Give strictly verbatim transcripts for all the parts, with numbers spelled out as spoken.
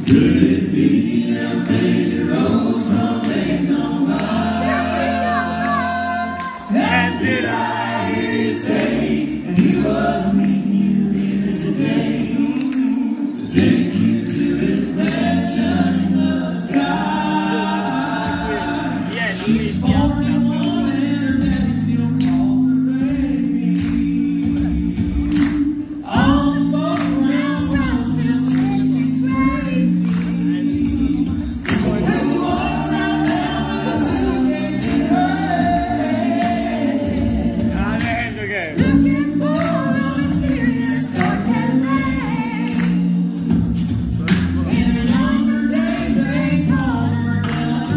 Could it be a faded rose from days gone by? And did I hear you say that he was meeting you here today to take you to his mansion in the sky? Yes, She's forty-one and her daddy still calls her baby. All the folks around Brownsville say she's crazy. When she walks around town with a suitcase in her hand, looking for a mysterious dark-haired man. In her younger days they called her Delta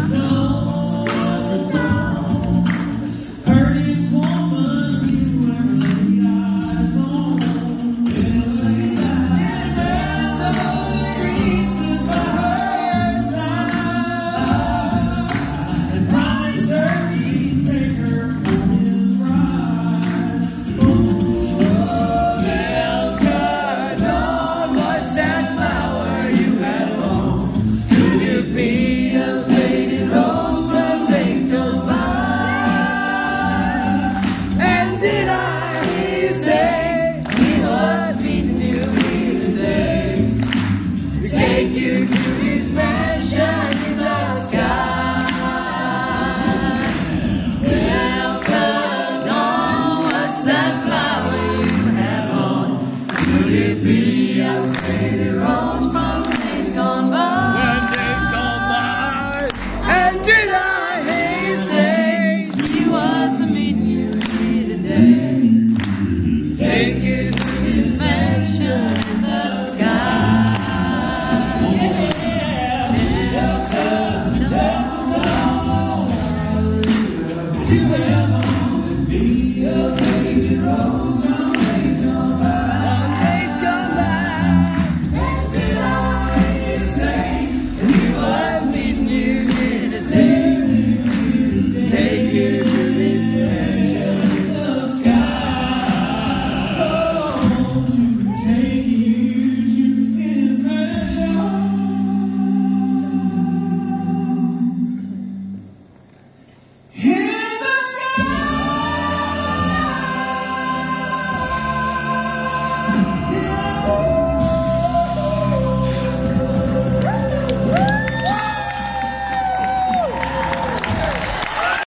Dawn. Prettiest woman you ever laid eyes on. Ever laid eyes on. He stood by her side and promised her he'd take her for his ride. Oh, Delta Dawn, what's that flower you had on? Could it be a faded rose from days goes by? And did I hear you say he was meeting you here today to take you to